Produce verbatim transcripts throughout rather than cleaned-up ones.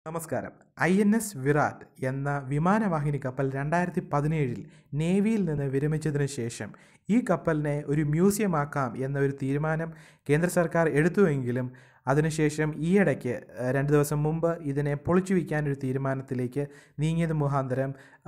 നമസ്കാരം. I N S Viraat എന്ന വിമാനവാഹിനി കപ്പൽ രണ്ടായിരത്തി പതിനേഴിൽ നേവിയിൽ നിന്ന് വിരമിച്ചതിന് ശേഷം ഈ കപ്പലിനെ ഒരു മ്യൂസിയമാക്കാം എന്നൊരു തീരുമാനം കേന്ദ്ര സർക്കാർ എടുത്തുവെങ്കിലും അതിനുശേഷം ഈയിടയ്ക്ക് രണ്ട് ദിവസം മുമ്പ് ഇതിനെ പൊളിച്ചു വയ്ക്കാനൊരു തീരുമാനത്തിലേക്ക് നീങ്ങിയത് മുഖാന്തരം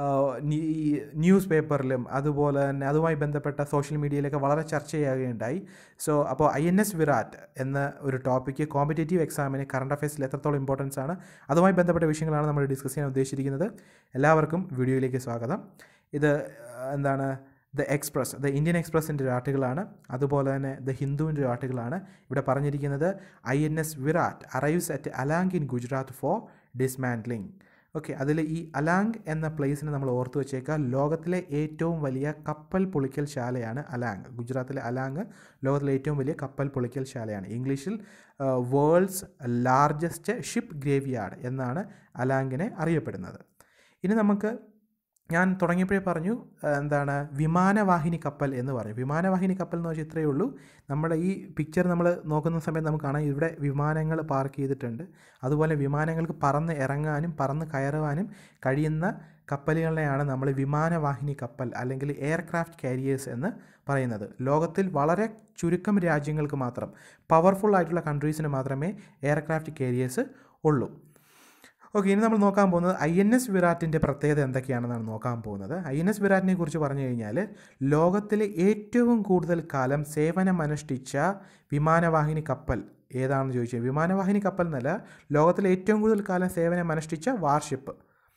ന്യൂസ് പേപ്പറിലും അതുപോലെ തന്നെ അതുമായി ബന്ധപ്പെട്ട സോഷ്യൽ മീഡിയയിലൊക്കെ വളരെ ചർച്ചയാകുകയുണ്ടായി. സോ അപ്പോൾ ഐ എൻ എസ് വിറാറ്റ് എന്ന ഒരു ടോപ്പിക്ക് കോമ്പറ്റേറ്റീവ് എക്സാമിന് കറണ്ട് അഫയേഴ്സിൽ എത്രത്തോളം ഇമ്പോർട്ടൻസ് ആണ്, അതുമായി ബന്ധപ്പെട്ട വിഷയങ്ങളാണ് നമ്മൾ ഡിസ്കസ് ചെയ്യാൻ ഉദ്ദേശിച്ചിരിക്കുന്നത്. എല്ലാവർക്കും വീഡിയോയിലേക്ക് സ്വാഗതം. ഇത് എന്താണ് ദ എക്സ്പ്രസ് ദ ഇന്ത്യൻ എക്സ്പ്രസിൻ്റെ ഒരു ആർട്ടിക്കിളാണ്, അതുപോലെ തന്നെ ദ ഹിന്ദുവിൻ്റെ ഒരു ആർട്ടിക്കിളാണ്. ഇവിടെ പറഞ്ഞിരിക്കുന്നത് I N S Viraat arrives at Alang in Gujarat for dismantling. Okay, അതിൽ ഈ അലാങ് എന്ന പ്ലേസിനെ നമ്മൾ ഓർത്തു വെച്ചേക്കുക. ലോകത്തിലെ ഏറ്റവും വലിയ കപ്പൽ പൊളിക്കൽ ശാലയാണ് അലാങ്. ഗുജറാത്തിലെ അലാങ് ലോകത്തിലെ ഏറ്റവും വലിയ കപ്പൽ പൊളിക്കൽ ശാലയാണ്. ഇംഗ്ലീഷിൽ വേൾഡ്സ് ലാർജസ്റ്റ് ഷിപ്പ് ഗ്രേവ്യാർഡ് എന്നാണ് അലാങ്ങിനെ അറിയപ്പെടുന്നത്. ഇനി നമുക്ക് ഞാൻ തുടങ്ങിയപ്പോഴേ പറഞ്ഞു എന്താണ് വിമാനവാഹിനി കപ്പൽ എന്ന് പറഞ്ഞു. വിമാനവാഹിനി കപ്പൽ എന്ന് വെച്ചാൽ ഇത്രയേ ഉള്ളൂ. നമ്മുടെ ഈ പിക്ചർ നമ്മൾ നോക്കുന്ന സമയത്ത് നമുക്ക് കാണാം ഇവിടെ വിമാനങ്ങൾ പാർക്ക് ചെയ്തിട്ടുണ്ട്. അതുപോലെ വിമാനങ്ങൾക്ക് പറന്ന് ഇറങ്ങാനും പറന്ന് കയറുവാനും കഴിയുന്ന കപ്പലുകളെയാണ് നമ്മൾ വിമാനവാഹിനി കപ്പൽ അല്ലെങ്കിൽ എയർക്രാഫ്റ്റ് കാരിയേഴ്സ് എന്ന് പറയുന്നത്. ലോകത്തിൽ വളരെ ചുരുക്കം രാജ്യങ്ങൾക്ക് മാത്രം, പവർഫുൾ ആയിട്ടുള്ള കൺട്രീസിന് മാത്രമേ എയർക്രാഫ്റ്റ് കാരിയേഴ്സ് ഉള്ളൂ. ഓക്കെ, ഇനി നമ്മൾ നോക്കാൻ പോകുന്നത് ഐ എൻ എസ് വിറാറ്റിൻ്റെ പ്രത്യേകത എന്തൊക്കെയാണെന്നാണ് നോക്കാൻ പോകുന്നത്. ഐ എൻ എസ് വിറാറ്റിനെ കുറിച്ച് പറഞ്ഞു കഴിഞ്ഞാൽ ലോകത്തിലെ ഏറ്റവും കൂടുതൽ കാലം സേവനമനുഷ്ഠിച്ച വിമാനവാഹിനി കപ്പൽ ഏതാണെന്ന് ചോദിച്ചാൽ വിമാനവാഹിനി കപ്പൽ എന്നല്ല, ലോകത്തിലെ ഏറ്റവും കൂടുതൽ കാലം സേവനമനുഷ്ഠിച്ച വാർഷിപ്പ്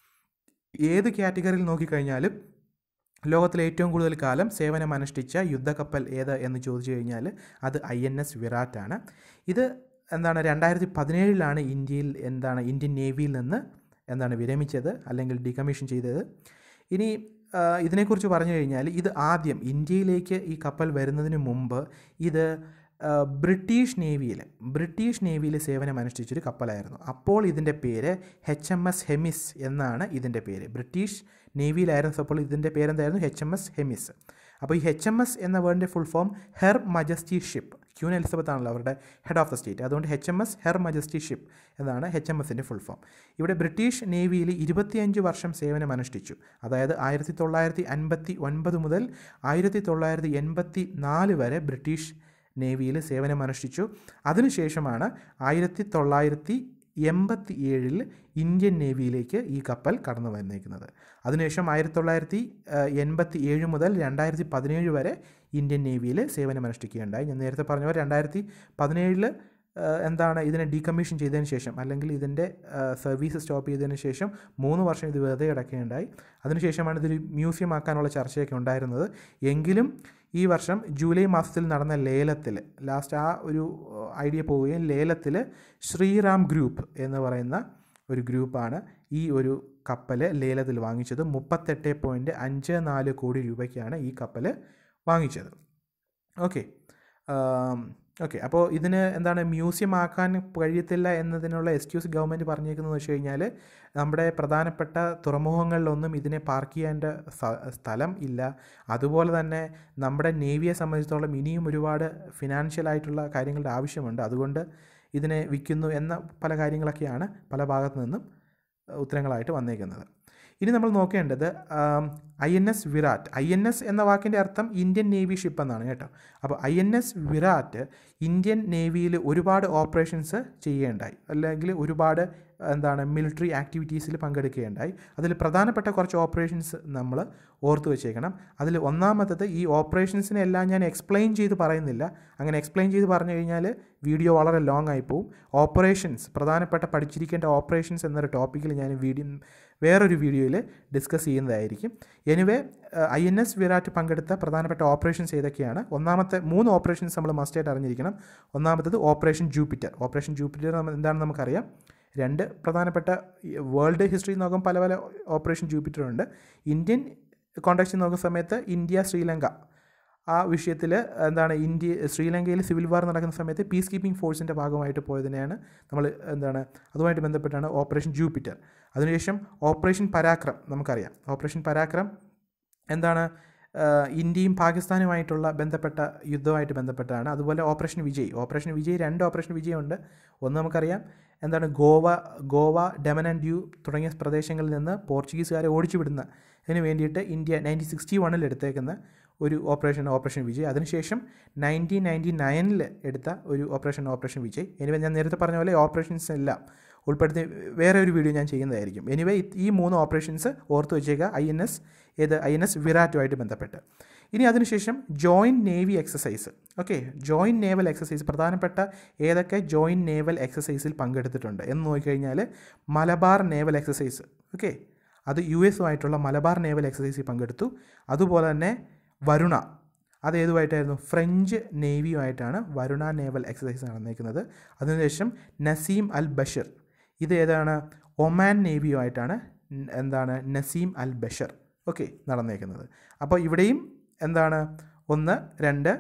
ഏത് കാറ്റഗറിയിൽ നോക്കിക്കഴിഞ്ഞാലും ലോകത്തിലെ ഏറ്റവും കൂടുതൽ കാലം സേവനമനുഷ്ഠിച്ച യുദ്ധക്കപ്പൽ ഏത് എന്ന് ചോദിച്ചു കഴിഞ്ഞാൽ അത് ഐ എൻ എസ് വിറാറ്റാണ്. ഇത് എന്താണ് രണ്ടായിരത്തി പതിനേഴിലാണ് ഇന്ത്യയിൽ എന്താണ് ഇന്ത്യൻ നേവിയിൽ നിന്ന് എന്താണ് വിരമിച്ചത് അല്ലെങ്കിൽ ഡീകമ്മീഷൻ ചെയ്തത്. ഇനി ഇതിനെക്കുറിച്ച് പറഞ്ഞു കഴിഞ്ഞാൽ ഇത് ആദ്യം ഇന്ത്യയിലേക്ക് ഈ കപ്പൽ വരുന്നതിന് മുമ്പ് ഇത് ബ്രിട്ടീഷ് നേവിയിൽ ബ്രിട്ടീഷ് നേവിയിൽ സേവനമനുഷ്ഠിച്ചൊരു കപ്പലായിരുന്നു. അപ്പോൾ ഇതിൻ്റെ പേര് എച്ച് എം എസ് ഹെമിസ് എന്നാണ് ഇതിൻ്റെ പേര്. ബ്രിട്ടീഷ് നേവിയിലായിരുന്നപ്പോൾ ഇതിൻ്റെ പേരെന്തായിരുന്നു? H M S Hermes. അപ്പോൾ ഈ എച്ച് എം എസ് എന്ന വേർഡിൻ്റെ full form her majesty ship. Queen Elizabeth ആണല്ലോ അവരുടെ ഹെഡ് ഓഫ് ദ സ്റ്റേറ്റ്, അതുകൊണ്ട് H M S her majesty ship എന്നാണ് എച്ച് എം എസിൻ്റെ ഫുൾ ഫോം. ഇവിടെ ബ്രിട്ടീഷ് നേവിയിൽ ഇരുപത്തിയഞ്ച് വർഷം സേവനം അനുഷ്ഠിച്ചു. അതായത് ആയിരത്തി തൊള്ളായിരത്തി അൻപത്തി ഒൻപത് മുതൽ ആയിരത്തി തൊള്ളായിരത്തി എൺപത്തി നാല് വരെ ബ്രിട്ടീഷ് നേവിയിൽ സേവനം അനുഷ്ഠിച്ചു. അതിനുശേഷമാണ് ആയിരത്തി തൊള്ളായിരത്തി എൺപത്തി ഏഴിൽ ഇന്ത്യൻ നേവിയിലേക്ക് ഈ കപ്പൽ കടന്നു വന്നേക്കുന്നത്. അതിനുശേഷം ആയിരത്തി തൊള്ളായിരത്തി എൺപത്തി ഏഴ് മുതൽ രണ്ടായിരത്തി പതിനേഴ് വരെ ഇന്ത്യൻ നേവിയിൽ സേവനമനുഷ്ഠിക്കുകയുണ്ടായി. ഞാൻ നേരത്തെ പറഞ്ഞ പോലെ രണ്ടായിരത്തി പതിനേഴിൽ എന്താണ് ഇതിനെ ഡീകമ്മീഷൻ ചെയ്തതിന് ശേഷം അല്ലെങ്കിൽ ഇതിൻ്റെ സർവീസ് സ്റ്റോപ്പ് ചെയ്തതിന് ശേഷം മൂന്ന് വർഷം ഇത് വെറുതെ കിടക്കുകയുണ്ടായി. അതിനുശേഷമാണ് ഇതൊരു മ്യൂസിയം ആക്കാനുള്ള ചർച്ചയൊക്കെ ഉണ്ടായിരുന്നത്. എങ്കിലും ഈ വർഷം ജൂലൈ മാസത്തിൽ നടന്ന ലേലത്തിൽ ലാസ്റ്റ് ആ ഒരു ഐഡിയ പോവുകയും ലേലത്തിൽ ശ്രീറാം ഗ്രൂപ്പ് എന്ന് പറയുന്ന ഒരു ഗ്രൂപ്പാണ് ഈ ഒരു കപ്പൽ ലേലത്തിൽ വാങ്ങിച്ചത്. മുപ്പത്തെട്ട് പോയിൻറ്റ് അഞ്ച് നാല് കോടി രൂപയ്ക്കാണ് ഈ കപ്പൽ വാങ്ങിച്ചത്. ഓക്കെ ഓക്കെ അപ്പോൾ ഇതിന് എന്താണ് മ്യൂസിയം ആക്കാൻ കഴിയത്തില്ല എന്നതിനുള്ള എക്സ്ക്യൂസ് ഗവൺമെൻറ് പറഞ്ഞേക്കുന്നത് വെച്ച് കഴിഞ്ഞാൽ നമ്മുടെ പ്രധാനപ്പെട്ട തുറമുഖങ്ങളിലൊന്നും ഇതിനെ പാർക്ക് ചെയ്യേണ്ട സ്ഥലം ഇല്ല. അതുപോലെ തന്നെ നമ്മുടെ നേവിയെ സംബന്ധിച്ചിടത്തോളം ഇനിയും ഒരുപാട് ഫിനാൻഷ്യലായിട്ടുള്ള കാര്യങ്ങളുടെ ആവശ്യമുണ്ട്. അതുകൊണ്ട് ഇതിനെ വിൽക്കുന്നു എന്ന പല കാര്യങ്ങളൊക്കെയാണ് പല ഭാഗത്തു നിന്നും ഉത്തരങ്ങളായിട്ട് വന്നേക്കുന്നത്. ഇനി നമ്മൾ നോക്കേണ്ടത് I N S Viraat. I N S എന്ന വാക്കിൻ്റെ അർത്ഥം ഇന്ത്യൻ നേവി ഷിപ്പ് എന്നാണ് കേട്ടോ. അപ്പോൾ I N S Viraat Indian നേവിയിൽ ഒരുപാട് ഓപ്പറേഷൻസ് ചെയ്യുകയുണ്ടായി, അല്ലെങ്കിൽ ഒരുപാട് എന്താണ് മിലിറ്ററി ആക്ടിവിറ്റീസിൽ പങ്കെടുക്കുകയുണ്ടായി. അതിൽ പ്രധാനപ്പെട്ട കുറച്ച് ഓപ്പറേഷൻസ് നമ്മൾ ഓർത്തു വെച്ചേക്കണം. അതിൽ ഒന്നാമത്തത് ഈ ഓപ്പറേഷൻസിനെ എല്ലാം ഞാൻ എക്സ്പ്ലെയിൻ ചെയ്ത് പറയുന്നില്ല. അങ്ങനെ എക്സ്പ്ലെയിൻ ചെയ്ത് പറഞ്ഞു കഴിഞ്ഞാൽ വീഡിയോ വളരെ ലോങ് ആയി പോവും. ഓപ്പറേഷൻസ്, പ്രധാനപ്പെട്ട പഠിച്ചിരിക്കേണ്ട ഓപ്പറേഷൻസ് എന്നൊരു ടോപ്പിക്കിൽ ഞാൻ വീഡിയോ വേറൊരു വീഡിയോയിൽ ഡിസ്കസ് ചെയ്യുന്നതായിരിക്കും. Anyway I N S Viraat പങ്കെടുത്ത പ്രധാനപ്പെട്ട ഓപ്പറേഷൻസ് ഏതൊക്കെയാണ്? ഒന്നാമത്തെ മൂന്ന് ഓപ്പറേഷൻസ് നമ്മൾ മസ്റ്റായിട്ട് അറിഞ്ഞിരിക്കണം. ഒന്നാമത്തത് ഓപ്പറേഷൻ ജൂപ്പിറ്റർ. ഓപ്പറേഷൻ ജൂപ്പിറ്റർ എന്താണെന്ന് നമുക്കറിയാം. രണ്ട് പ്രധാനപ്പെട്ട വേൾഡ് ഹിസ്റ്ററി നോക്കുമ്പോൾ പല പല ഓപ്പറേഷൻ ജൂപ്പിറ്റർ ഉണ്ട്. ഇന്ത്യൻ കോണ്ടെക്സ്റ്റിൽ നോക്കുന്ന സമയത്ത് ഇന്ത്യ ശ്രീലങ്ക ആ വിഷയത്തിൽ എന്താണ് ഇന്ത്യ ശ്രീലങ്കയിൽ സിവിൽ വാർ നടക്കുന്ന സമയത്ത് പീസ് കീപ്പിംഗ് ഫോഴ്സിൻ്റെ ഭാഗമായിട്ട് പോയതിനെയാണ് നമ്മൾ എന്താണ് അതുമായിട്ട് ബന്ധപ്പെട്ടാണ് ഓപ്പറേഷൻ ജൂപ്പിറ്റർ. അതിനുശേഷം ഓപ്പറേഷൻ പരാക്രം നമുക്കറിയാം. ഓപ്പറേഷൻ പരാക്രം എന്താണ് ഇന്ത്യയും പാകിസ്ഥാനുമായിട്ടുള്ള ബന്ധപ്പെട്ട യുദ്ധമായിട്ട് ബന്ധപ്പെട്ടാണ്. അതുപോലെ ഓപ്പറേഷൻ വിജയ് ഓപ്പറേഷൻ വിജയ് രണ്ട് ഓപ്പറേഷൻ വിജയ് ഉണ്ട്. ഒന്ന് നമുക്കറിയാം എന്താണ് ഗോവ ഗോവ ഡെമൻ ആൻഡ് ഡ്യൂ തുടങ്ങിയ പ്രദേശങ്ങളിൽ നിന്ന് പോർച്ചുഗീസുകാരെ ഓടിച്ചു വിടുന്ന ഇതിന് വേണ്ടിയിട്ട് ഇന്ത്യ നയൻറ്റീൻ സിക്സ്റ്റി വണ്ണിൽ എടുത്തേക്കുന്ന ഒരു ഓപ്പറേഷൻ ഓപ്പറേഷൻ വിജയ്. അതിനുശേഷം നയൻറ്റീൻ നയൻറ്റി നയനിൽ എടുത്ത ഒരു ഓപ്പറേഷൻ ഓപ്പറേഷൻ വിജയ്. എനിവേ ഞാൻ നേരത്തെ പറഞ്ഞ പോലെ ഓപ്പറേഷൻസ് എല്ലാം ഉൾപ്പെടുത്തി വേറെ ഒരു വീഡിയോ ഞാൻ ചെയ്യുന്നതായിരിക്കും. എനിവേ ഈ മൂന്ന് ഓപ്പറേഷൻസ് ഓർത്ത് വെച്ചേക്കുക, ഐ എൻ എസ് ഏത് ഐ എൻ എസ് വിരാറ്റുമായിട്ട് ബന്ധപ്പെട്ട്. ഇനി അതിനുശേഷം joint navy exercise. Okay, joint naval exercise പ്രധാനപ്പെട്ട ഏതൊക്കെ ജോയിൻറ്റ് നേവൽ എക്സസൈസിൽ പങ്കെടുത്തിട്ടുണ്ട് എന്ന് നോക്കിക്കഴിഞ്ഞാൽ മലബാർ നേവൽ എക്സസൈസ്. ഓക്കെ, അത് യു എസുമായിട്ടുള്ള മലബാർ നേവൽ എക്സസൈസിൽ പങ്കെടുത്തു. അതുപോലെ തന്നെ വരുണ, അത് ഏതുമായിട്ടായിരുന്നു? ഫ്രഞ്ച് നേവിയുമായിട്ടാണ് വരുണ നേവൽ എക്സസൈസ് നടന്നേക്കുന്നത്. അതിനുശേഷം നസീം അൽ ബഷർ, ഇത് ഏതാണ്? ഒമാൻ നേവിയുമായിട്ടാണ് എന്താണ് നസീം അൽ ബഷർ ഓക്കെ നടന്നേക്കുന്നത്. അപ്പോൾ ഇവിടെയും എന്താണ് ഒന്ന് രണ്ട്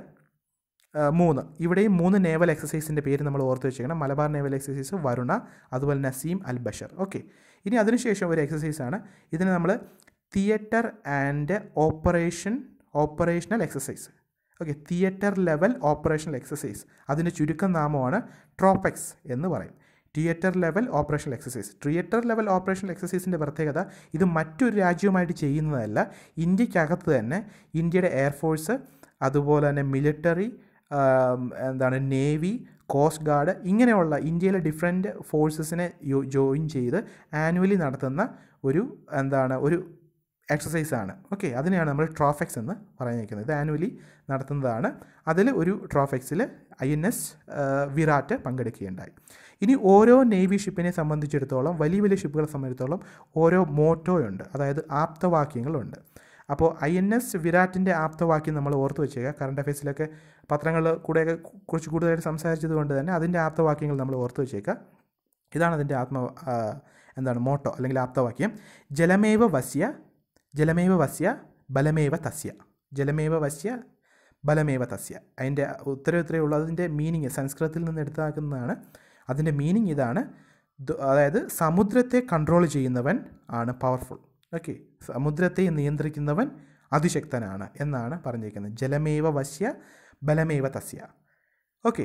മൂന്ന് ഇവിടെയും മൂന്ന് നേവൽ എക്സസൈസിൻ്റെ പേര് നമ്മൾ ഓർത്ത് വെച്ചേക്കണം. മലബാർ നേവൽ എക്സസൈസ്, വരുണ, അതുപോലെ നസീം അൽ ബഷർ. ഓക്കെ, ഇനി അതിനുശേഷം ഒരു എക്സസൈസാണ്, ഇതിന് നമ്മൾ theatre and operation operational exercise. Okay, theatre level operational exercise, അതിൻ്റെ ചുരുക്കം നാമമാണ് ട്രോപ്പെക്സ് എന്ന് പറയും. Theatre level operational exercise. Theatre level operational എക്സസൈസിൻ്റെ പ്രത്യേകത ഇത് മറ്റൊരു രാജ്യവുമായിട്ട് ചെയ്യുന്നതല്ല, ഇന്ത്യക്കകത്ത് തന്നെ ഇന്ത്യയുടെ എയർഫോഴ്സ്, അതുപോലെ തന്നെ മിലിറ്ററി, എന്താണ് നേവി, കോസ്റ്റ് ഗാർഡ്, ഇങ്ങനെയുള്ള ഇന്ത്യയിലെ ഡിഫറെൻറ്റ് ഫോഴ്സസിനെ ജോയിൻ ചെയ്ത് ആനുവലി നടത്തുന്ന ഒരു എന്താണ് ഒരു എക്സസൈസാണ്. ഓക്കെ, അതിനെയാണ് നമ്മൾ ട്രോഫെക്സ് എന്ന് പറഞ്ഞിരിക്കുന്നത്. ഇത് ആനുവലി നടത്തുന്നതാണ്. അതിൽ ഒരു ട്രോഫെക്സിൽ ഐ എൻ എസ് വിരാറ്റ് പങ്കെടുക്കുകയുണ്ടായി. ഇനി ഓരോ നേവി ഷിപ്പിനെ സംബന്ധിച്ചിടത്തോളം, വലിയ വലിയ ഷിപ്പുകളെ സംബന്ധിച്ചിടത്തോളം ഓരോ മോട്ടോയുണ്ട്, അതായത് ആപ്തവാക്യങ്ങളുണ്ട്. അപ്പോൾ ഐ എൻ എസ് വിരാറ്റിൻ്റെ ആപ്തവാക്യം നമ്മൾ ഓർത്ത് വെച്ചേക്കുക. കറണ്ട് അഫയേഴ്സിലൊക്കെ പത്രങ്ങൾ കൂടെയൊക്കെ കുറിച്ച് കൂടുതലായിട്ട് സംസാരിച്ചത് കൊണ്ട് തന്നെ അതിൻ്റെ ആപ്തവാക്യങ്ങൾ നമ്മൾ ഓർത്ത് വെച്ചേക്കുക. ഇതാണ് അതിൻ്റെ ആത്മ എന്താണ് മോട്ടോ അല്ലെങ്കിൽ ആപ്തവാക്യം. ജലമേവ വസ്യ ജലമേവ വസ്യ ബലമേവ തസ്യ. ജലമേവ വസ്യ ബലമേവ തസ്യ. അതിൻ്റെ ഉത്തരം ഇത്രയേ ഉള്ളൂ. അതിൻ്റെ മീനിങ് സംസ്കൃതത്തിൽ നിന്ന് എടുത്താക്കുന്നതാണ്. അതിൻ്റെ മീനിങ് ഇതാണ്, അതായത് സമുദ്രത്തെ കൺട്രോൾ ചെയ്യുന്നവൻ ആണ് പവർഫുൾ. ഓക്കെ, സമുദ്രത്തെ നിയന്ത്രിക്കുന്നവൻ അതിശക്തനാണ് എന്നാണ് പറഞ്ഞിരിക്കുന്നത്. ജലമേവ വസ്യ ബലമേവ തസ്യ. ഓക്കെ,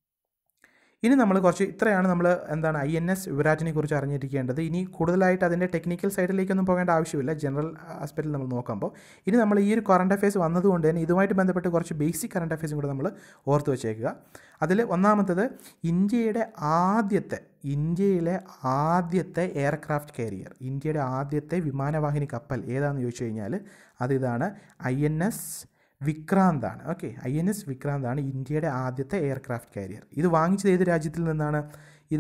ഇനി നമ്മൾ കുറച്ച് ഇത്രയാണ് നമ്മൾ എന്താണ് ഐ എൻ എസ് വിരാറ്റിനെ കുറിച്ച് അറിഞ്ഞിരിക്കേണ്ടത്. ഇനി കൂടുതലായിട്ട് അതിൻ്റെ ടെക്നിക്കൽ സൈഡിലേക്കൊന്നും പോകേണ്ട ആവശ്യമില്ല, ജനറൽ ആസ്പെക്റ്റിൽ നമ്മൾ നോക്കുമ്പോൾ. ഇനി നമ്മൾ ഈ ഒരു കറണ്ട് അഫയേഴ്സ് വന്നതുകൊണ്ട് തന്നെ ഇതുമായിട്ട് ബന്ധപ്പെട്ട് കുറച്ച് ബേസിക് കറണ്ട് അഫയേഴ്സും കൂടെ നമ്മൾ ഓർത്ത് വെച്ചേക്കുക. അതിൽ ഒന്നാമത്തത് ഇന്ത്യയുടെ ആദ്യത്തെ ഇന്ത്യയിലെ ആദ്യത്തെ എയർക്രാഫ്റ്റ് കാരിയർ, ഇന്ത്യയുടെ ആദ്യത്തെ വിമാനവാഹിനി കപ്പൽ ഏതാണെന്ന് ചോദിച്ചു കഴിഞ്ഞാൽ അതിതാണ് ഐ എൻ എസ് വിക്രാന്താണ്. ഓക്കെ, ഐ എൻ എസ് വിക്രാന്താണ് ഇന്ത്യയുടെ ആദ്യത്തെ എയർക്രാഫ്റ്റ് കാരിയർ. ഇത് വാങ്ങിച്ചത് ഏത് രാജ്യത്തിൽ നിന്നാണ്? ഇത്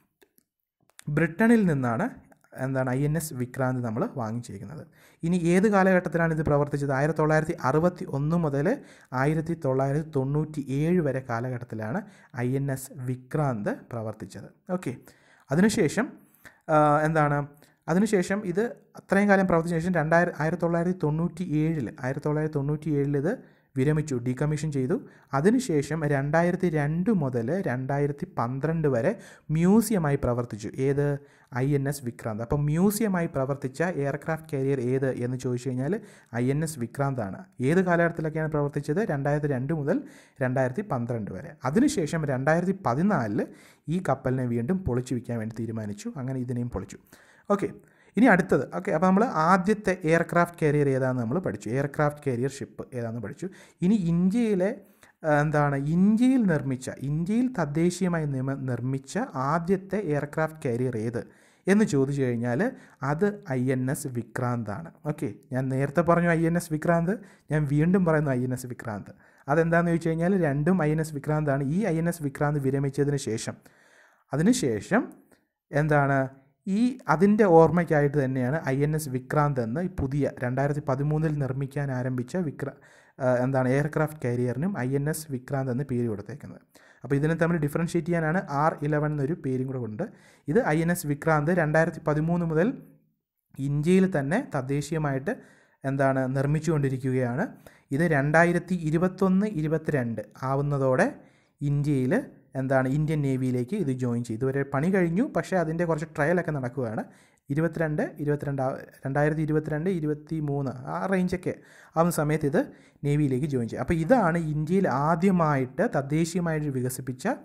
ബ്രിട്ടനിൽ നിന്നാണ് എന്താണ് ഐ എൻ എസ് വിക്രാന്ത് നമ്മൾ വാങ്ങിച്ചിരിക്കുന്നത്. ഇനി ഏത് കാലഘട്ടത്തിലാണ് ഇത് പ്രവർത്തിച്ചത്? ആയിരത്തി തൊള്ളായിരത്തി അറുപത്തി ഒന്ന് മുതൽ ആയിരത്തി തൊള്ളായിരത്തി തൊണ്ണൂറ്റി ഏഴ് വരെ കാലഘട്ടത്തിലാണ് ഐ എൻ എസ് വിക്രാന്ത് പ്രവർത്തിച്ചത്. ഓക്കെ, അതിനുശേഷം എന്താണ് അതിനുശേഷം ഇത് അത്രയും കാലം പ്രവർത്തിച്ച ശേഷം രണ്ടായിരം ആയിരത്തി തൊള്ളായിരത്തി തൊണ്ണൂറ്റി ഏഴിൽ ആയിരത്തി തൊള്ളായിരത്തി തൊണ്ണൂറ്റി ഏഴിൽ ഇത് വിരമിച്ചു, ഡീകമ്മീഷൻ ചെയ്തു. അതിനുശേഷം രണ്ടായിരത്തി രണ്ട് മുതൽ രണ്ടായിരത്തി പന്ത്രണ്ട് വരെ മ്യൂസിയമായി പ്രവർത്തിച്ചു. ഏത്? I N S Vikrant. അപ്പോൾ മ്യൂസിയമായി പ്രവർത്തിച്ച എയർക്രാഫ്റ്റ് കാരിയർ ഏത് എന്ന് ചോദിച്ചു കഴിഞ്ഞാൽ ഐ എൻ എസ് വിക്രാന്താണ്. ഏത് കാലഘട്ടത്തിലൊക്കെയാണ് പ്രവർത്തിച്ചത്? രണ്ടായിരത്തി രണ്ട് മുതൽ രണ്ടായിരത്തി പന്ത്രണ്ട് വരെ. അതിനുശേഷം രണ്ടായിരത്തി പതിനാലിൽ ഈ കപ്പലിനെ വീണ്ടും പൊളിച്ചു വയ്ക്കാൻ വേണ്ടി തീരുമാനിച്ചു. അങ്ങനെ ഇതിനെയും പൊളിച്ചു. ഓക്കെ, ഇനി അടുത്തത്. ഓക്കെ, അപ്പോൾ നമ്മൾ ആദ്യത്തെ എയർക്രാഫ്റ്റ് കാരിയർ ഏതാണെന്ന് നമ്മൾ പഠിച്ചു, എയർക്രാഫ്റ്റ് കാരിയർ ഷിപ്പ് ഏതാണെന്ന് പഠിച്ചു. ഇനി ഇന്ത്യയിലെ എന്താണ് ഇന്ത്യയിൽ നിർമ്മിച്ച ഇന്ത്യയിൽ തദ്ദേശീയമായി നിർമ്മിച്ച ആദ്യത്തെ എയർക്രാഫ്റ്റ് കാരിയർ ഏത് എന്ന് ചോദിച്ചു കഴിഞ്ഞാൽ അത് ഐ എൻ എസ് വിക്രാന്താണ്. ഓക്കെ, ഞാൻ നേരത്തെ പറഞ്ഞു ഐ എൻ എസ് വിക്രാന്ത്, ഞാൻ വീണ്ടും പറയുന്നു ഐ എൻ എസ് വിക്രാന്ത്. അതെന്താണെന്ന് ചോദിച്ചു കഴിഞ്ഞാൽ രണ്ടും ഐ എൻ എസ് വിക്രാന്താണ്. ഈ ഐ എൻ എസ് വിക്രാന്ത് വിരമിച്ചതിന് ശേഷം അതിനുശേഷം എന്താണ് ഈ അതിൻ്റെ ഓർമ്മയ്ക്കായിട്ട് തന്നെയാണ് ഐ എൻ എസ് വിക്രാന്ത് എന്ന് പുതിയ രണ്ടായിരത്തി പതിമൂന്നിൽ നിർമ്മിക്കാൻ ആരംഭിച്ച വിക്ര എന്താണ് എയർക്രാഫ്റ്റ് കാരിയറിനും ഐ എൻ എസ് വിക്രാന്ത് എന്ന് പേര് കൊടുത്തേക്കുന്നത്. അപ്പോൾ ഇതിനെ തമ്മിൽ ഡിഫറൻഷ്യേറ്റ് ചെയ്യാനാണ് ആർ ഇലവൻ എന്നൊരു പേരും കൂടെ ഉണ്ട്. ഇത് ഐ എൻ എസ് വിക്രാന്ത് രണ്ടായിരത്തി പതിമൂന്ന് മുതൽ ഇന്ത്യയിൽ തന്നെ തദ്ദേശീയമായിട്ട് എന്താണ് നിർമ്മിച്ചുകൊണ്ടിരിക്കുകയാണ്. ഇത് രണ്ടായിരത്തി ഇരുപത്തൊന്ന് ഇരുപത്തിരണ്ട് ആവുന്നതോടെ ഇന്ത്യയിൽ എന്താണ് ഇന്ത്യൻ നേവിയിലേക്ക് ഇത് ജോയിൻ ചെയ്തു. ഇതുവരെ പണി കഴിഞ്ഞു, പക്ഷേ അതിൻ്റെ കുറച്ച് ട്രയലൊക്കെ നടക്കുകയാണ്. ഇരുപത്തിരണ്ട് ഇരുപത്തിരണ്ട് രണ്ടായിരത്തി ഇരുപത്തിരണ്ട് ഇരുപത്തി മൂന്ന് ആ റേഞ്ചൊക്കെ ആവുന്ന സമയത്ത് ഇത് നേവിയിലേക്ക് ജോയിൻ ചെയ്യും. അപ്പോൾ ഇതാണ് ഇന്ത്യയിൽ ആദ്യമായിട്ട് തദ്ദേശീയമായിട്ട് വികസിപ്പിച്ച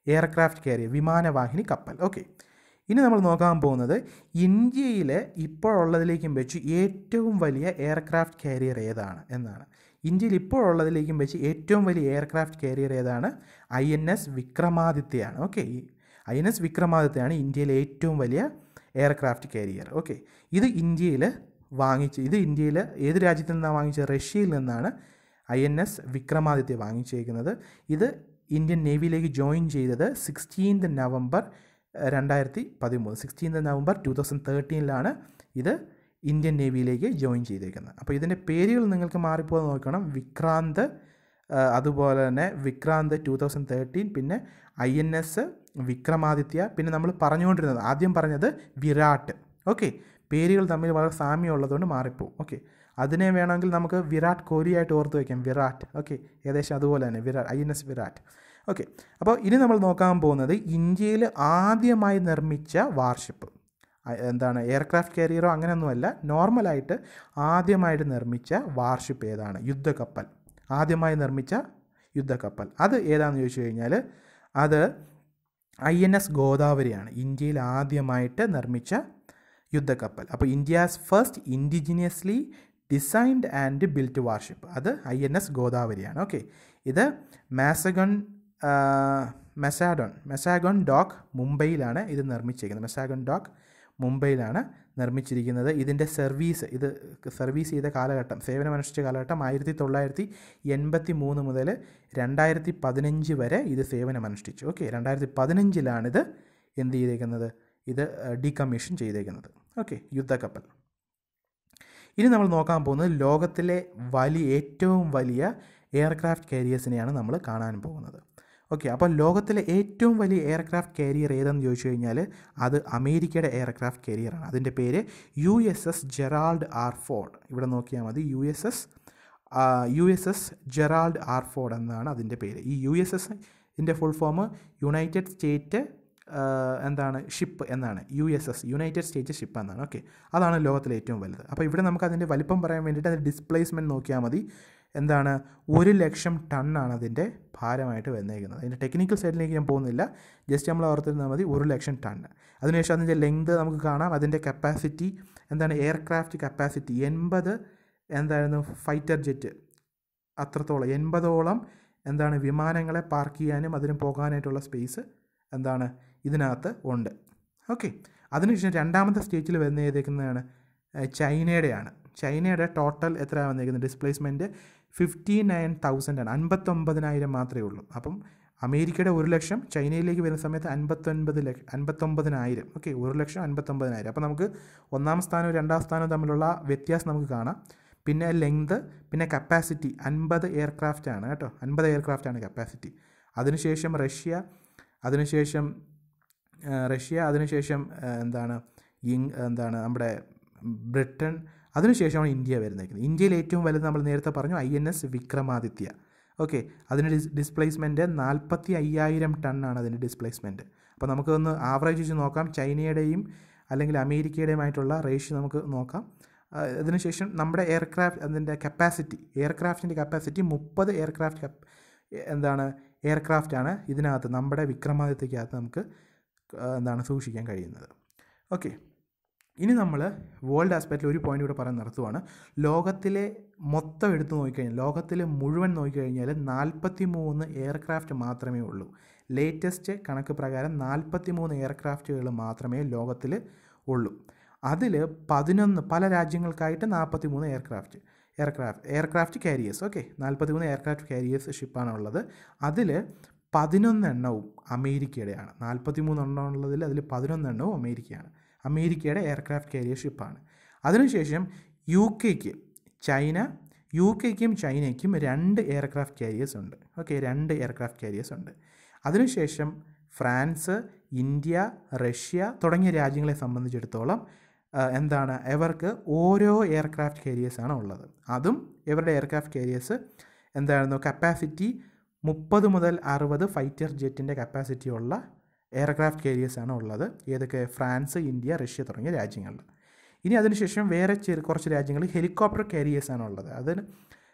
എയർക്രാഫ്റ്റ് കാരിയർ, വിമാനവാഹിനി കപ്പൽ. ഓക്കെ, ഇനി നമ്മൾ നോക്കാൻ പോകുന്നത് ഇന്ത്യയിൽ ഇപ്പോഴുള്ളതിലേക്കും വെച്ച് ഏറ്റവും വലിയ എയർക്രാഫ്റ്റ് കാരിയർ ഏതാണ് എന്നാണ്. ഇന്ത്യയിൽ ഇപ്പോഴുള്ളതിലേക്കും വെച്ച് ഏറ്റവും വലിയ എയർക്രാഫ്റ്റ് കാരിയർ ഏതാണ്? ഐ എൻ എസ് വിക്രമാദിത്യയാണ്. ഓക്കെ, ഐ എൻ എസ് വിക്രമാദിത്യയാണ് ഇന്ത്യയിലെ ഏറ്റവും വലിയ എയർക്രാഫ്റ്റ് കാരിയർ. ഓക്കെ, ഇത് ഇന്ത്യയിൽ വാങ്ങിച്ച് ഇത് ഇന്ത്യയിൽ ഏത് രാജ്യത്തിൽ നിന്നാണ് വാങ്ങിച്ചത്? റഷ്യയിൽ നിന്നാണ് ഐ എൻ എസ് വിക്രമാദിത്യ വാങ്ങിച്ചേക്കുന്നത്. ഇത് ഇന്ത്യൻ നേവിയിലേക്ക് ജോയിൻ ചെയ്തത് സിക്സ്റ്റീൻത് നവംബർ രണ്ടായിരത്തി പതിമൂന്ന് സിക്സ്റ്റീൻത് നവംബർ ടു തൗസൻഡ് തേർട്ടീനിലാണ് ഇത് ഇന്ത്യൻ നേവിയിലേക്ക് ജോയിൻ ചെയ്തേക്കുന്നത്. അപ്പോൾ ഇതിൻ്റെ പേരുകൾ നിങ്ങൾക്ക് മാറിപ്പോകാൻ നോക്കണം. വിക്രാന്ത്, അതുപോലെ തന്നെ വിക്രാന്ത് ടു തൗസൻഡ് തേർട്ടീൻ, പിന്നെ ഐ എൻ എസ് വിക്രമാദിത്യ, പിന്നെ നമ്മൾ പറഞ്ഞുകൊണ്ടിരുന്നത് ആദ്യം പറഞ്ഞത് വിരാട്ട്. ഓക്കെ, പേരുകൾ തമ്മിൽ വളരെ സാമ്യമുള്ളതുകൊണ്ട് മാറിപ്പോവും. ഓക്കെ, അതിനെ വേണമെങ്കിൽ നമുക്ക് വിരാട് കോഹ്ലിയായിട്ട് ഓർത്ത് വയ്ക്കാം, വിരാട്ട്. ഓക്കെ, ഏകദേശം അതുപോലെ തന്നെ Viraat, I N S Viraat. Okay, അപ്പോൾ ഇനി നമ്മൾ നോക്കാൻ പോകുന്നത് ഇന്ത്യയിൽ ആദ്യമായി നിർമ്മിച്ച വാർഷിപ്പ് എന്താണ്? എയർക്രാഫ്റ്റ് കാരിയറോ അങ്ങനെയൊന്നുമല്ല, നോർമലായിട്ട് ആദ്യമായിട്ട് നിർമ്മിച്ച വാർഷിപ്പ് ഏതാണ്? യുദ്ധക്കപ്പൽ, ആദ്യമായി നിർമ്മിച്ച യുദ്ധക്കപ്പൽ അത് ഏതാണെന്ന് ചോദിച്ചു കഴിഞ്ഞാൽ അത് ഐ എൻ എസ് ഗോദാവരിയാണ്, ഇന്ത്യയിൽ ആദ്യമായിട്ട് നിർമ്മിച്ച യുദ്ധക്കപ്പൽ. അപ്പോൾ India's first indigenously designed and built warship അത് ഐ എൻ എസ് ഗോദാവരിയാണ്. ഓക്കെ, ഇത് മാസഗൺ മെസാഡോൺ മെസാഗോൺ ഡോക്ക് മുംബൈയിലാണ് ഇത് നിർമ്മിച്ചിരിക്കുന്നത്. മെസാഗോൺ ഡോക്ക് മുംബൈയിലാണ് നിർമ്മിച്ചിരിക്കുന്നത്. ഇതിൻ്റെ സർവീസ് ഇത് സർവീസ് ചെയ്ത കാലഘട്ടം, സേവനമനുഷ്ഠിച്ച കാലഘട്ടം ആയിരത്തി തൊള്ളായിരത്തി എൺപത്തി മൂന്ന് മുതൽ രണ്ടായിരത്തി പതിനഞ്ച് വരെ ഇത് സേവനമനുഷ്ഠിച്ചു. ഓക്കെ, രണ്ടായിരത്തി പതിനഞ്ചിലാണിത് എന്ത് ചെയ്തേക്കുന്നത്? ഇത് ഡീകമ്മീഷൻ ചെയ്തേക്കുന്നത്. ഓക്കെ, യുദ്ധക്കപ്പൽ. ഇനി നമ്മൾ നോക്കാൻ പോകുന്നത് ലോകത്തിലെ വലിയ ഏറ്റവും വലിയ എയർക്രാഫ്റ്റ് കാരിയേഴ്സിനെയാണ് നമ്മൾ കാണാൻ പോകുന്നത്. ഓക്കെ, അപ്പോൾ ലോകത്തിലെ ഏറ്റവും വലിയ എയർക്രാഫ്റ്റ് കാരിയർ ഏതെന്ന് ചോദിച്ചു കഴിഞ്ഞാൽ അത് അമേരിക്കയുടെ എയർക്രാഫ്റ്റ് കാരിയറാണ്. അതിൻ്റെ പേര് U S S Gerald R Ford. ഇവിടെ നോക്കിയാൽ മതി, U S S U S S Gerald R Ford എന്നാണ് അതിൻ്റെ പേര്. ഈ യു എസ് എസിൻ്റെ ഫുൾ ഫോം യുണൈറ്റഡ് സ്റ്റേറ്റ് എന്താണ് ഷിപ്പ് എന്നാണ്. U S S united states ship എന്നാണ്. ഓക്കെ, അതാണ് ലോകത്തിലെ ഏറ്റവും വലുത്. അപ്പോൾ ഇവിടെ നമുക്ക് അതിൻ്റെ വലിപ്പം പറയാൻ വേണ്ടിയിട്ട് അതിൻ്റെ ഡിസ്പ്ലേസ്മെൻറ്റ് നോക്കിയാൽ മതി. എന്താണ്? ഒരു ലക്ഷം ടണ്ണാണ് അതിൻ്റെ ഭാരമായിട്ട് വന്നേക്കുന്നത്. അതിൻ്റെ ടെക്നിക്കൽ സൈഡിലേക്ക് ഞാൻ പോകുന്നില്ല, ജസ്റ്റ് നമ്മൾ ഓർത്തിരുന്നാൽ മതി, ഒരു ലക്ഷം ടണ്ണ്. അതിനുശേഷം അതിൻ്റെ ലെങ്ത് നമുക്ക് കാണാം. അതിൻ്റെ കപ്പാസിറ്റി എന്താണ്? എയർക്രാഫ്റ്റ് കപ്പാസിറ്റി എൺപത് എന്തായിരുന്നു ഫൈറ്റർ ജെറ്റ്, അത്രത്തോളം എൺപതോളം എന്താണ് വിമാനങ്ങളെ പാർക്ക് ചെയ്യാനും അതിന് പോകാനായിട്ടുള്ള സ്പേസ് എന്താണ് ഇതിനകത്ത് ഉണ്ട്. ഓക്കെ, അതിനുശേഷം രണ്ടാമത്തെ സ്റ്റേജിൽ വന്ന് ഏതേക്കുന്നതാണ് ചൈനയുടെയാണ്. ചൈനയുടെ ടോട്ടൽ എത്ര വന്നേക്കുന്നത്? ഡിസ്പ്ലേസ്മെൻറ്റ് ഫിഫ്റ്റി നയൻ തൗസൻഡ് ആണ്, അൻപത്തൊമ്പതിനായിരം മാത്രമേ ഉള്ളൂ. അപ്പം അമേരിക്കയുടെ ഒരു ലക്ഷം ചൈനയിലേക്ക് വരുന്ന സമയത്ത് അൻപത്തൊൻപത് ലക്ഷം അൻപത്തൊമ്പതിനായിരം. ഓക്കെ, ഒരു ലക്ഷം അൻപത്തൊമ്പതിനായിരം. അപ്പോൾ നമുക്ക് ഒന്നാം സ്ഥാനവും രണ്ടാം സ്ഥാനവും തമ്മിലുള്ള വ്യത്യാസം നമുക്ക് കാണാം. പിന്നെ ലെങ്ത്, പിന്നെ കപ്പാസിറ്റി അൻപത് എയർക്രാഫ്റ്റ് ആണ് കേട്ടോ, അൻപത് എയർക്രാഫ്റ്റ് ആണ് കപ്പാസിറ്റി. അതിനുശേഷം റഷ്യ, അതിനുശേഷം റഷ്യ അതിനുശേഷം എന്താണ് ഇങ് എന്താണ് നമ്മുടെ ബ്രിട്ടൻ, അതിനുശേഷമാണ് ഇന്ത്യ വരുന്നത്. ഇന്ത്യയിൽ ഏറ്റവും വലുത് നമ്മൾ നേരത്തെ പറഞ്ഞു I N S Vikramaditya. Okay, അതിൻ്റെ ഡിസ് ഡിസ്പ്ലേസ്മെൻറ്റ് നാൽപ്പത്തി അയ്യായിരം ടണ്ണാണ് അതിൻ്റെ ഡിസ്പ്ലേസ്മെൻറ്റ്. അപ്പോൾ നമുക്കൊന്ന് ആവറേജ് വെച്ച് നോക്കാം, ചൈനയുടെയും അല്ലെങ്കിൽ അമേരിക്കയുടെയുമായിട്ടുള്ള റേഷ്യോ നമുക്ക് നോക്കാം. അതിനുശേഷം നമ്മുടെ എയർക്രാഫ്റ്റ് അതിൻ്റെ കപ്പാസിറ്റി, എയർക്രാഫ്റ്റിൻ്റെ കപ്പാസിറ്റി മുപ്പത് എയർക്രാഫ്റ്റ് കപ്പ് എന്താണ് എയർക്രാഫ്റ്റാണ് ഇതിനകത്ത് നമ്മുടെ വിക്രമാദിത്യക്കകത്ത് നമുക്ക് എന്താണ് സൂക്ഷിക്കാൻ കഴിയുന്നത്. ഓക്കെ, ഇനി നമ്മൾ വേൾഡ് ആസ്പെക്റ്റിൽ ഒരു പോയിൻ്റ് കൂടെ പറയാൻ നിർത്തുവാണ്. ലോകത്തിലെ മൊത്തം എടുത്ത് നോക്കിക്കഴിഞ്ഞാൽ, ലോകത്തിലെ മുഴുവൻ നോക്കിക്കഴിഞ്ഞാൽ നാൽപ്പത്തി മൂന്ന് എയർക്രാഫ്റ്റ് മാത്രമേ ഉള്ളൂ. ലേറ്റസ്റ്റ് കണക്ക് പ്രകാരം നാൽപ്പത്തി മൂന്ന് എയർക്രാഫ്റ്റുകൾ മാത്രമേ ലോകത്തിൽ ഉള്ളൂ. അതിൽ പതിനൊന്ന് പല രാജ്യങ്ങൾക്കായിട്ട് നാൽപ്പത്തി മൂന്ന് aircraft aircraft aircraft carriers. Okay, നാൽപ്പത്തി മൂന്ന് എയർക്രാഫ്റ്റ് കാരിയേഴ്സ് ഷിപ്പാണ് ഉള്ളത്. അതിൽ പതിനൊന്നെണ്ണവും അമേരിക്കയുടെയാണ്. നാൽപ്പത്തി മൂന്ന് എണ്ണം ഉള്ളതിൽ അതിൽ പതിനൊന്നെണ്ണവും അമേരിക്കയാണ്, അമേരിക്കയുടെ എയർക്രാഫ്റ്റ് കാരിയർ ഷിപ്പാണ്. അതിനുശേഷം യു കെക്ക് ചൈന യു കെക്കും ചൈനയ്ക്കും രണ്ട് എയർക്രാഫ്റ്റ് കാരിയേഴ്സ് ഉണ്ട്. ഓക്കെ, രണ്ട് എയർക്രാഫ്റ്റ് കാരിയേഴ്സ് ഉണ്ട്. അതിനുശേഷം ഫ്രാൻസ്, ഇന്ത്യ, റഷ്യ തുടങ്ങിയ രാജ്യങ്ങളെ സംബന്ധിച്ചിടത്തോളം എന്താണ് ഇവർക്ക് ഓരോ എയർക്രാഫ്റ്റ് കാരിയേഴ്സാണ് ഉള്ളത്. അതും ഇവരുടെ എയർക്രാഫ്റ്റ് കാരിയേഴ്സ് എന്തായിരുന്നു കപ്പാസിറ്റി മുപ്പത് മുതൽ അറുപത് ഫൈറ്റർ ജെറ്റിൻ്റെ കപ്പാസിറ്റി ഉള്ള എയർക്രാഫ്റ്റ് കാരിയേഴ്സാണ് ഉള്ളത്. ഏതൊക്കെ? ഫ്രാൻസ്, ഇന്ത്യ, റഷ്യ തുടങ്ങിയ രാജ്യങ്ങളിൽ. ഇനി അതിനുശേഷം വേറെ ചെറു കുറച്ച് രാജ്യങ്ങൾ ഹെലികോപ്റ്റർ കാരിയേഴ്സാണ് ഉള്ളത്. അതിന്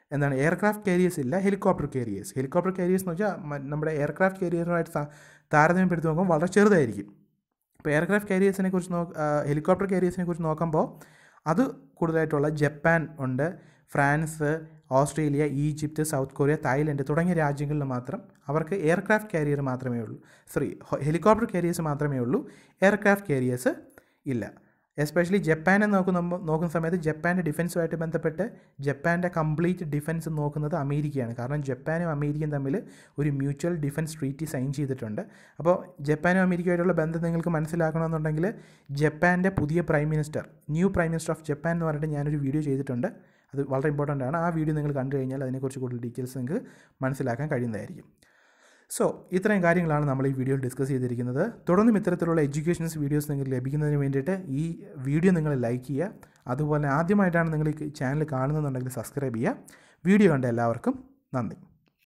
എന്താണ് എയർക്രാഫ്റ്റ് കാരിയേഴ്സ് ഇല്ല, ഹെലികോപ്റ്റർ കാരിയേഴ്സ്. ഹെലികോപ്റ്റർ കാരിയേഴ്സ് എന്ന് വെച്ചാൽ നമ്മുടെ എയർക്രാഫ്റ്റ് കാരിയറുമായിട്ട് താരതമ്യപ്പെടുത്തി നോക്കുമ്പോൾ വളരെ ചെറുതായിരിക്കും. ഇപ്പോൾ എയർക്രാഫ്റ്റ് കാരിയേഴ്സിനെ കുറിച്ച് നോ ഹെലികോപ്റ്റർ കാരിയേഴ്സിനെ കുറിച്ച് നോക്കുമ്പോൾ അത് കൂടുതലായിട്ടുള്ള ജപ്പാൻ ഉണ്ട്, France, Australia, Egypt, South Korea, Thailand തുടങ്ങിയ രാജ്യങ്ങളിൽ മാത്രം അവർക്ക് എയർക്രാഫ്റ്റ് കാരിയർ മാത്രമേ ഉള്ളൂ. സോറി ഹെലികോപ്റ്റർ കാരിയേഴ്സ് മാത്രമേ ഉള്ളൂ, എയർക്രാഫ്റ്റ് കാരിയേഴ്സ് ഇല്ല. എസ്പെഷ്യലി ജപ്പാനെ നോക്കുന്ന നോക്കുന്ന സമയത്ത് ജപ്പാൻ്റെ ഡിഫൻസുമായിട്ട് ബന്ധപ്പെട്ട് ജപ്പാൻ്റെ കംപ്ലീറ്റ് ഡിഫൻസ് നോക്കുന്നത് അമേരിക്കയാണ്. കാരണം ജപ്പാനും അമേരിക്കയും തമ്മിൽ ഒരു മ്യൂച്വൽ ഡിഫൻസ് ട്രീറ്റി സൈൻ ചെയ്തിട്ടുണ്ട്. അപ്പോൾ ജപ്പാനും അമേരിക്കയുമായിട്ടുള്ള ബന്ധം നിങ്ങൾക്ക് മനസ്സിലാക്കണമെന്നുണ്ടെങ്കിൽ ജപ്പാൻ്റെ പുതിയ prime minister, new prime minister of Japan എന്ന് പറഞ്ഞിട്ട് ഞാനൊരു വീഡിയോ ചെയ്തിട്ടുണ്ട്. അത് വളരെ ഇമ്പോർട്ടൻ്റ് ആണ്. ആ വീഡിയോ നിങ്ങൾ കണ്ടു കഴിഞ്ഞാൽ അതിനെക്കുറിച്ച് കൂടുതൽ ഡീറ്റെയിൽസ് നിങ്ങൾക്ക് മനസ്സിലാക്കാൻ കഴിയുന്നതായിരിക്കും. സോ ഇത്രയും കാര്യങ്ങളാണ് നമ്മൾ ഈ വീഡിയോയിൽ ഡിസ്കസ് ചെയ്തിരിക്കുന്നത്. തുടർന്നും ഇത്തരത്തിലുള്ള എഡ്യൂക്കേഷൻസ് വീഡിയോസ് നിങ്ങൾക്ക് ലഭിക്കുന്നതിന് വേണ്ടിയിട്ട് ഈ വീഡിയോ നിങ്ങൾ ലൈക്ക് ചെയ്യുക. അതുപോലെ ആദ്യമായിട്ടാണ് നിങ്ങൾ ഈ ചാനൽ കാണുന്നതെന്നുണ്ടെങ്കിൽ സബ്സ്ക്രൈബ് ചെയ്യുക. വീഡിയോ കണ്ട എല്ലാവർക്കും നന്ദി.